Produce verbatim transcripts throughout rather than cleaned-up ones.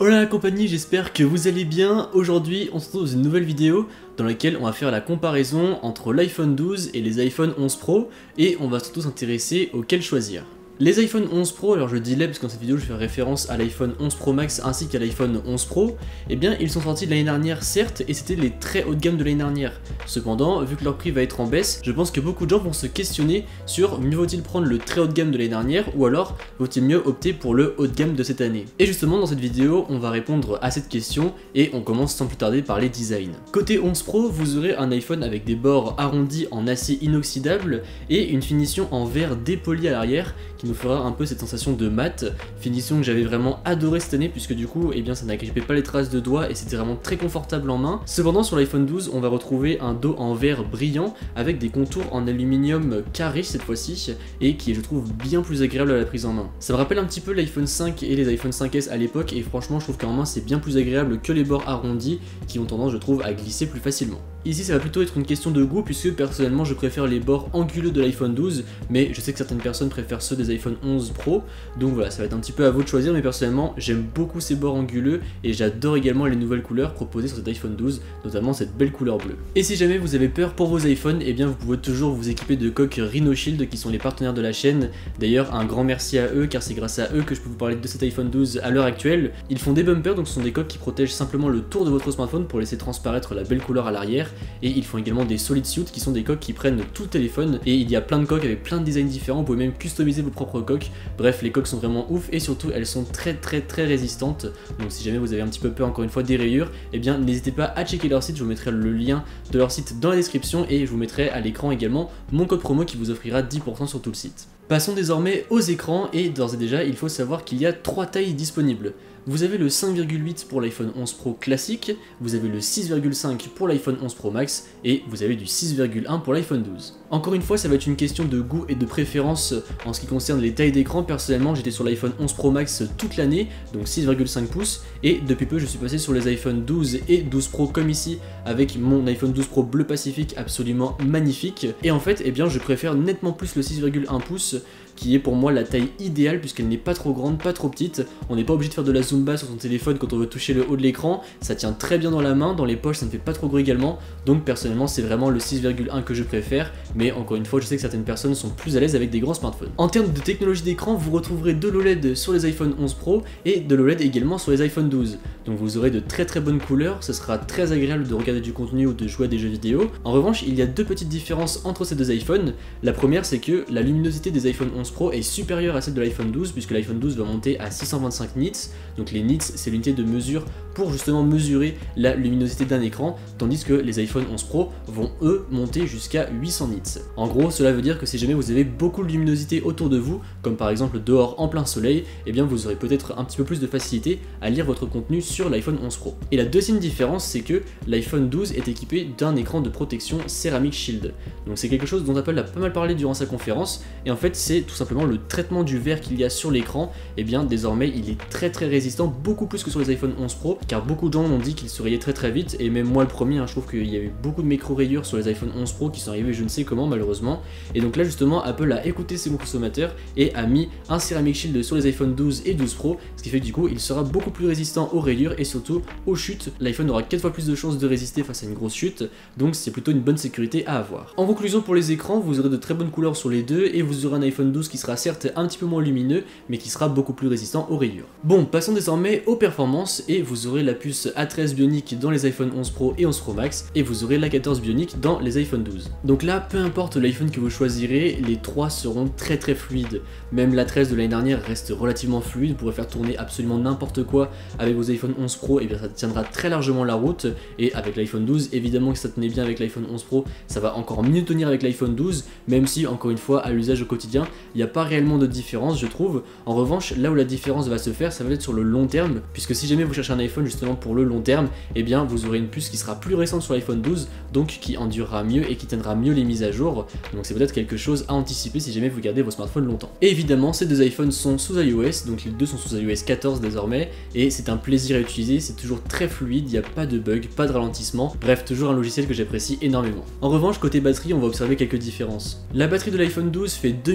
Hola la compagnie, j'espère que vous allez bien. Aujourd'hui, on se retrouve dans une nouvelle vidéo dans laquelle on va faire la comparaison entre l'iPhone douze et les iPhone onze Pro et on va surtout s'intéresser auxquels choisir. Les iPhone onze Pro, alors je dis les parce que dans cette vidéo je fais référence à l'iPhone onze Pro Max ainsi qu'à l'iPhone onze Pro, eh bien ils sont sortis de l'année dernière certes et c'était les très haut de gamme de l'année dernière. Cependant, vu que leur prix va être en baisse, je pense que beaucoup de gens vont se questionner sur mieux vaut-il prendre le très haut de gamme de l'année dernière ou alors vaut-il mieux opter pour le haut de gamme de cette année. Et justement dans cette vidéo on va répondre à cette question et on commence sans plus tarder par les designs. Côté onze Pro, vous aurez un iPhone avec des bords arrondis en acier inoxydable et une finition en verre dépoli à l'arrière qui nous fera un peu cette sensation de mat, finition que j'avais vraiment adoré cette année puisque du coup eh bien ça n'agrippait pas les traces de doigts et c'était vraiment très confortable en main. Cependant sur l'iPhone douze on va retrouver un dos en verre brillant avec des contours en aluminium carré cette fois-ci et qui est je trouve bien plus agréable à la prise en main. Ça me rappelle un petit peu l'iPhone cinq et les iPhone cinq S à l'époque et franchement je trouve qu'en main c'est bien plus agréable que les bords arrondis qui ont tendance je trouve à glisser plus facilement. Ici ça va plutôt être une question de goût puisque personnellement je préfère les bords anguleux de l'iPhone douze mais je sais que certaines personnes préfèrent ceux des iPhone onze Pro donc voilà ça va être un petit peu à vous de choisir mais personnellement j'aime beaucoup ces bords anguleux et j'adore également les nouvelles couleurs proposées sur cet iPhone douze, notamment cette belle couleur bleue. Et si jamais vous avez peur pour vos iPhones, eh bien vous pouvez toujours vous équiper de coques Rhino Shield qui sont les partenaires de la chaîne. D'ailleurs un grand merci à eux car c'est grâce à eux que je peux vous parler de cet iPhone douze à l'heure actuelle. Ils font des bumpers donc ce sont des coques qui protègent simplement le tour de votre smartphone pour laisser transparaître la belle couleur à l'arrière. Et ils font également des solid suits qui sont des coques qui prennent tout le téléphone et il y a plein de coques avec plein de designs différents, vous pouvez même customiser vos propres coques. Bref, les coques sont vraiment ouf et surtout elles sont très très très résistantes. Donc si jamais vous avez un petit peu peur encore une fois des rayures, eh bien n'hésitez pas à checker leur site, je vous mettrai le lien de leur site dans la description et je vous mettrai à l'écran également mon code promo qui vous offrira dix pour cent sur tout le site. Passons désormais aux écrans et d'ores et déjà il faut savoir qu'il y a trois tailles disponibles. Vous avez le cinq virgule huit pour l'iPhone onze Pro classique, vous avez le six virgule cinq pour l'iPhone onze Pro Max et vous avez du six virgule un pour l'iPhone douze. Encore une fois ça va être une question de goût et de préférence en ce qui concerne les tailles d'écran. Personnellement j'étais sur l'iPhone onze Pro Max toute l'année, donc six virgule cinq pouces, et depuis peu je suis passé sur les iPhone douze et douze Pro comme ici avec mon iPhone douze Pro bleu Pacifique absolument magnifique. Et en fait eh bien je préfère nettement plus le six virgule un pouces qui est pour moi la taille idéale puisqu'elle n'est pas trop grande, pas trop petite. On n'est pas obligé de faire de la zumba sur son téléphone quand on veut toucher le haut de l'écran, ça tient très bien dans la main, dans les poches ça ne fait pas trop gros également, donc personnellement c'est vraiment le six virgule un que je préfère, mais encore une fois je sais que certaines personnes sont plus à l'aise avec des grands smartphones. En termes de technologie d'écran, vous retrouverez de l'O L E D sur les iPhone onze Pro et de l'O L E D également sur les iPhone douze, donc vous aurez de très très bonnes couleurs, ce sera très agréable de regarder du contenu ou de jouer à des jeux vidéo. En revanche il y a deux petites différences entre ces deux iPhones. La première c'est que la luminosité des iPhone onze Pro est supérieure à celle de l'iPhone douze puisque l'iPhone douze va monter à six cent vingt-cinq nits, donc les nits c'est l'unité de mesure pour justement mesurer la luminosité d'un écran, tandis que les iPhone onze Pro vont eux monter jusqu'à huit cents nits. En gros cela veut dire que si jamais vous avez beaucoup de luminosité autour de vous, comme par exemple dehors en plein soleil, eh bien vous aurez peut-être un petit peu plus de facilité à lire votre contenu sur l'iPhone onze Pro. Et la deuxième différence c'est que l'iPhone douze est équipé d'un écran de protection Ceramic Shield, donc c'est quelque chose dont Apple a pas mal parlé durant sa conférence, et en fait c'est tout simplement le traitement du verre qu'il y a sur l'écran, et bien désormais il est très très résistant, beaucoup plus que sur les iPhone onze Pro, car beaucoup de gens ont dit qu'il se rayait très très vite, et même moi le premier, hein, je trouve qu'il y a eu beaucoup de micro-rayures sur les iPhone onze Pro qui sont arrivées je ne sais comment malheureusement, et donc là justement Apple a écouté ses consommateurs et a mis un Ceramic Shield sur les iPhone douze et douze Pro, ce qui fait que du coup il sera beaucoup plus résistant aux rayures et surtout aux chutes. L'iPhone aura quatre fois plus de chances de résister face à une grosse chute, donc c'est plutôt une bonne sécurité à avoir. En conclusion pour les écrans, vous aurez de très bonnes couleurs sur les deux et vous aurez un iPhone douze qui sera certes un petit peu moins lumineux mais qui sera beaucoup plus résistant aux rayures. Bon, passons désormais aux performances et vous aurez la puce A treize Bionic dans les iPhone onze Pro et onze Pro Max et vous aurez l'A quatorze Bionic dans les iPhone douze. Donc là, peu importe l'iPhone que vous choisirez, les trois seront très très fluides. Même l'A treize de l'année dernière reste relativement fluide, vous pourrez faire tourner absolument n'importe quoi avec vos iPhone onze Pro et bien ça tiendra très largement la route, et avec l'iPhone douze, évidemment que ça tenait bien avec l'iPhone onze Pro, ça va encore mieux tenir avec l'iPhone douze, même si encore une fois à l'usage au quotidien, il n'y a pas réellement de différence je trouve. En revanche, là où la différence va se faire, ça va être sur le long terme, puisque si jamais vous cherchez un iPhone justement pour le long terme, eh bien vous aurez une puce qui sera plus récente sur l'iPhone douze, donc qui endurera mieux et qui tiendra mieux les mises à jour, donc c'est peut-être quelque chose à anticiper si jamais vous gardez vos smartphones longtemps. Et évidemment, ces deux iPhones sont sous iOS, donc les deux sont sous iOS quatorze désormais, et c'est un plaisir à utiliser, c'est toujours très fluide, il n'y a pas de bug, pas de ralentissement, bref, toujours un logiciel que j'apprécie énormément. En revanche, côté batterie, on va observer quelques différences. La batterie de l'iPhone douze fait deux mille huit cent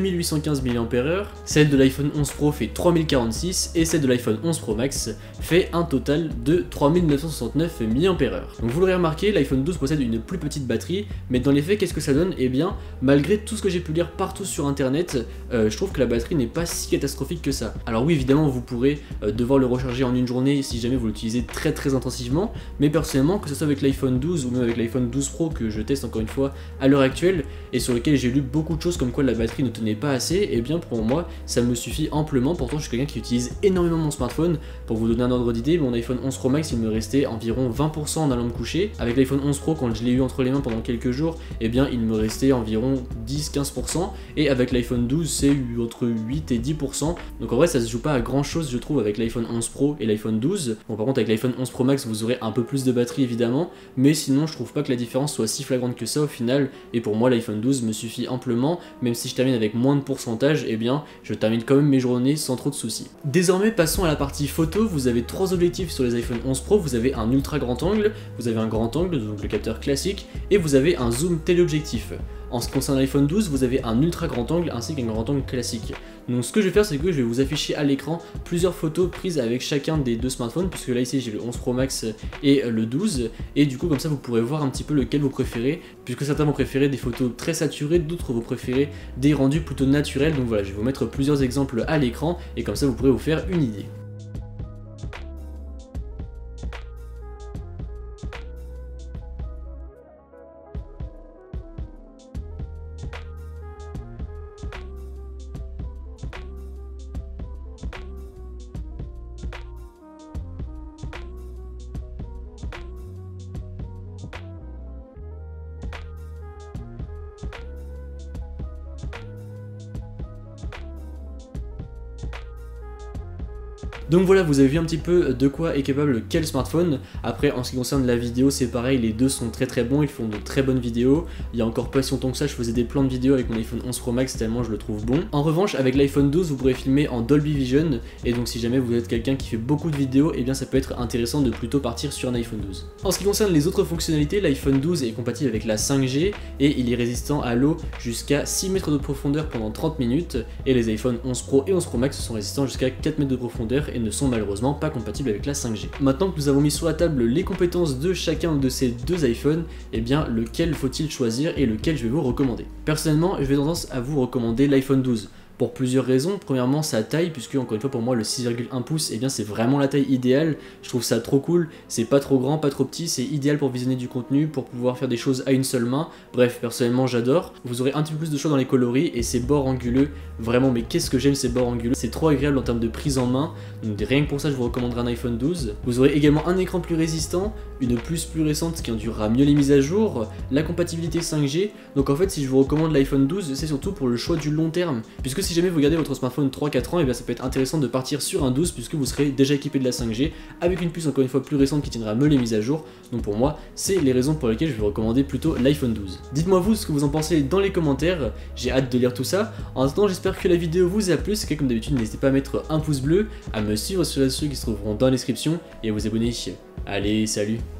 quinze milliampères heure, celle de l'iPhone onze Pro fait trois mille quarante-six et celle de l'iPhone onze Pro Max fait un total de trois mille neuf cent soixante-neuf milliampères heure. Donc vous l'aurez remarqué, l'iPhone douze possède une plus petite batterie, mais dans les faits, qu'est-ce que ça donne? Eh bien, malgré tout ce que j'ai pu lire partout sur internet, euh, je trouve que la batterie n'est pas si catastrophique que ça. Alors oui, évidemment, vous pourrez euh, devoir le recharger en une journée si jamais vous l'utilisez très très intensivement, mais personnellement, que ce soit avec l'iPhone douze ou même avec l'iPhone douze Pro que je teste encore une fois à l'heure actuelle, et sur lequel j'ai lu beaucoup de choses comme quoi la batterie ne tenait pas assez, et eh bien pour moi, ça me suffit amplement. Pourtant, je suis quelqu'un qui utilise énormément mon smartphone. Pour vous donner un ordre d'idée, mon iPhone onze Pro Max, il me restait environ vingt pour cent en allant me coucher. Avec l'iPhone onze Pro, quand je l'ai eu entre les mains pendant quelques jours, et eh bien il me restait environ dix à quinze pour cent, et avec l'iPhone douze, c'est entre huit et dix pour cent. Donc en vrai, ça se joue pas à grand chose, je trouve, avec l'iPhone onze Pro et l'iPhone douze. Bon, par contre, avec l'iPhone onze Pro Max, vous aurez un peu plus de batterie évidemment, mais sinon, je trouve pas que la différence soit si flagrante que ça au final, et pour moi, l'iPhone douze me suffit amplement. Même si je termine avec moins de pourcentage, et eh bien je termine quand même mes journées sans trop de soucis. Désormais, passons à la partie photo. Vous avez trois objectifs sur les iPhone onze Pro. Vous avez un ultra grand angle, vous avez un grand angle, donc le capteur classique, et vous avez un zoom téléobjectif. En ce qui concerne l'iPhone douze, vous avez un ultra grand angle ainsi qu'un grand angle classique. Donc ce que je vais faire, c'est que je vais vous afficher à l'écran plusieurs photos prises avec chacun des deux smartphones, puisque là ici j'ai le onze Pro Max et le douze, et du coup comme ça vous pourrez voir un petit peu lequel vous préférez, puisque certains vont préférer des photos très saturées, d'autres vont préférer des rendus plutôt naturels. Donc voilà, je vais vous mettre plusieurs exemples à l'écran, et comme ça vous pourrez vous faire une idée. Donc voilà, vous avez vu un petit peu de quoi est capable quel smartphone. Après, en ce qui concerne la vidéo, c'est pareil, les deux sont très très bons, ils font de très bonnes vidéos. Il y a encore pas si longtemps que ça, je faisais des plans de vidéos avec mon iPhone onze Pro Max tellement je le trouve bon. En revanche, avec l'iPhone douze, vous pourrez filmer en Dolby Vision, et donc si jamais vous êtes quelqu'un qui fait beaucoup de vidéos, et eh bien ça peut être intéressant de plutôt partir sur un iPhone douze. En ce qui concerne les autres fonctionnalités, l'iPhone douze est compatible avec la cinq G, et il est résistant à l'eau jusqu'à six mètres de profondeur pendant trente minutes, et les iPhone onze Pro et onze Pro Max sont résistants jusqu'à quatre mètres de profondeur et ne sont malheureusement pas compatibles avec la cinq G. Maintenant que nous avons mis sur la table les compétences de chacun de ces deux iPhones, eh bien lequel faut-il choisir et lequel je vais vous recommander? Personnellement, je vais tendance à vous recommander l'iPhone douze. Pour plusieurs raisons. Premièrement, sa taille, puisque encore une fois pour moi le six virgule un pouces, eh bien c'est vraiment la taille idéale. Je trouve ça trop cool, c'est pas trop grand, pas trop petit, c'est idéal pour visionner du contenu, pour pouvoir faire des choses à une seule main. Bref, personnellement j'adore. Vous aurez un petit peu plus de choix dans les coloris, et ces bords anguleux, vraiment, mais qu'est-ce que j'aime ces bords anguleux, c'est trop agréable en termes de prise en main. Donc rien que pour ça, je vous recommanderai un iPhone douze. Vous aurez également un écran plus résistant, une puce plus récente qui endurera mieux les mises à jour, la compatibilité cinq G. Donc en fait, si je vous recommande l'iPhone douze, c'est surtout pour le choix du long terme, puisque si jamais vous gardez votre smartphone trois à quatre ans, et bien ça peut être intéressant de partir sur un douze, puisque vous serez déjà équipé de la cinq G avec une puce encore une fois plus récente qui tiendra mieux les mises à jour. Donc pour moi, c'est les raisons pour lesquelles je vais vous recommander plutôt l'iPhone douze. Dites-moi vous ce que vous en pensez dans les commentaires, j'ai hâte de lire tout ça. En attendant, j'espère que la vidéo vous a plu. C'est comme d'habitude, n'hésitez pas à mettre un pouce bleu, à me suivre sur les réseaux qui se trouveront dans la description et à vous abonner. Allez, salut!